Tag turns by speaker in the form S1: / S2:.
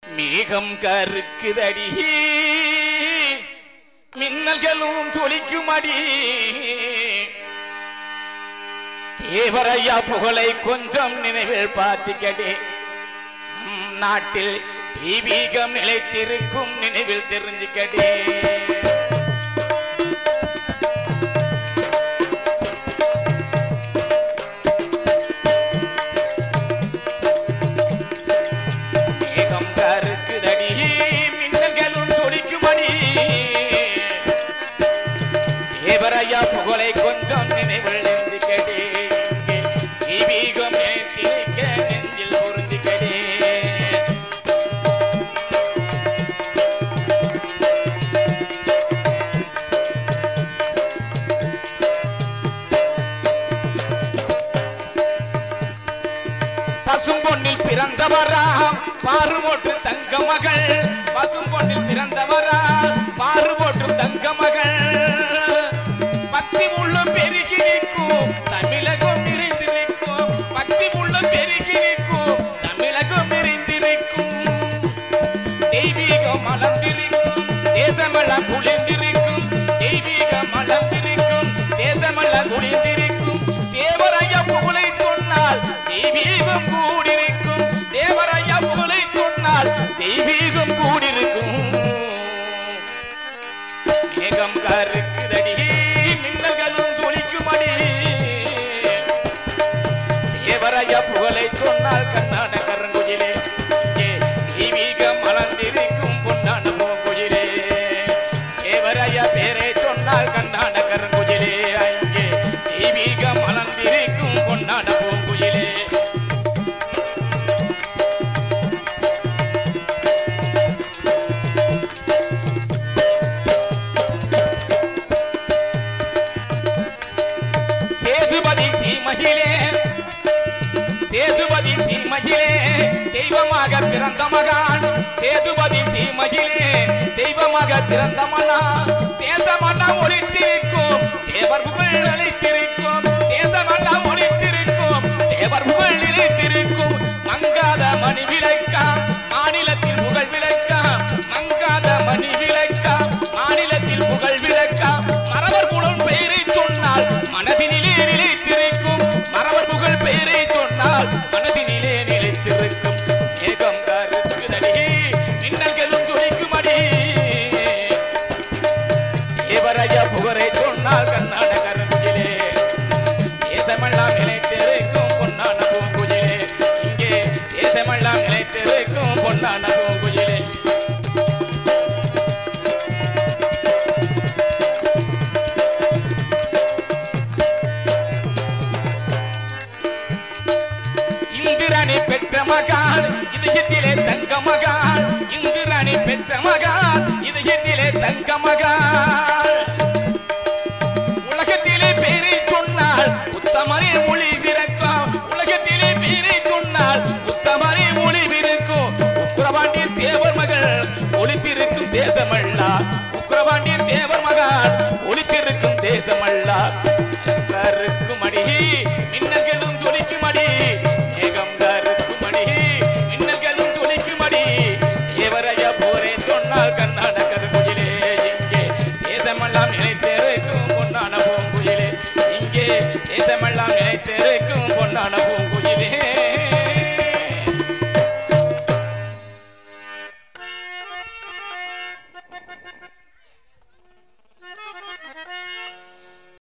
S1: மேகம் கருக்குதடி மின்னல்களும் தொலிக்குமடி தேவரையா புகழை கொஞ்சம் நினைவில் பார்த்துக்கடே நம் நாட்டில் தெய்வீகம் நிலைத்திருக்கும் நினைவில் தெரிஞ்சுக்கடே புகழை கொஞ்சம் நினைவில் எழுந்துக்கடே தெய்வீகம் நிலைத்திருக்க நெஞ்சில் உறுதிக்கடே பசும் பொன்னில் பிறந்தவராம் பாறுபோட்டு தங்க மகள் பசும் பொன்னில் பிறந்தவராம் பாறுபோட்டு தங்க மகள் பக்தி உள்ளம் பெருகி நிற்கும் தமிழகம் நிறைந்து நிற்கும் பக்தி உள்ளம் பெருகி நிற்கும் தமிழகம் நிறைந்து நிற்கும் தெய்வீகம் மலர்ந்திருக்கும் தேசமெல்லாம் குளிர்ந்திருக்கும் தெய்வீகம் மலர்ந்திருக்கும் தேசமெல்லாம் குளிர்ந்திருக்கும் தேவரையா புகழை சொன்னால் தெய்வீகம் கூடிருக்கும் தேவரையா புகழை சொன்னால் தெய்வீகம் கூடிருக்கும் மேகம் கருக்குதடி தேவரையா புகழை சொன்னால் கண்ணான கரங்குயிலே தெய்வீகம் மலர்ந்திருக்கும் பொன்னான பூங்குயிலே தேவரையா பேரை சொன்னால் கண்ணான கரங்குயிலே அங்கே தெய்வீகம் மலர்ந்திருக்கும் பொன்னான பூங்குயிலே சேதுபதி சீமையிலே சேதுபதி சீமையிலே தெய்வமாக பிறந்த மகான் சேதுபதி சீமையிலே தெய்வமாக பிறந்த மகான் தேசமெல்லாம் ஒளித்திருக்கும் தேவர் புகழ் அளித்திருக்கும் தேசமெல்லாம் ஒளித்திருக்கும் தேவர் புகழ் நிலைத்திருக்கும் மங்காத மணி விளக்காம் மாநிலத்தில் புகழ் விளக்காம் மங்காத மணி விளக்காம் மாநிலத்தில் புகழ் விளக்காம் மரவர் புகழ் பெயரை சொன்னால் மனதினிலே நிலைத்திருக்கும் மரவர் புகழ் பெயரை சொன்னால் மனதினிலே நிலைத்திருக்கும் மேகம் கருக்குதடி மின்னல்களும் துடிக்குமடி தேவரையா புகழை சொன்னால் கண்ணான கருங்குயிலே தேசமெல்லாம் நிலைத்திருக்கும் பொன்னான பூங்குயிலே இங்கே தேசமெல்லாம் நிலைத்திருக்கும் பொன்னான பூங்குயிலே இந்திராணி பெற்ற மகான் இதயத்திலே தங்க மகான் இந்திராணி பெற்ற மகான் இதயத்திலே தங்க மகான்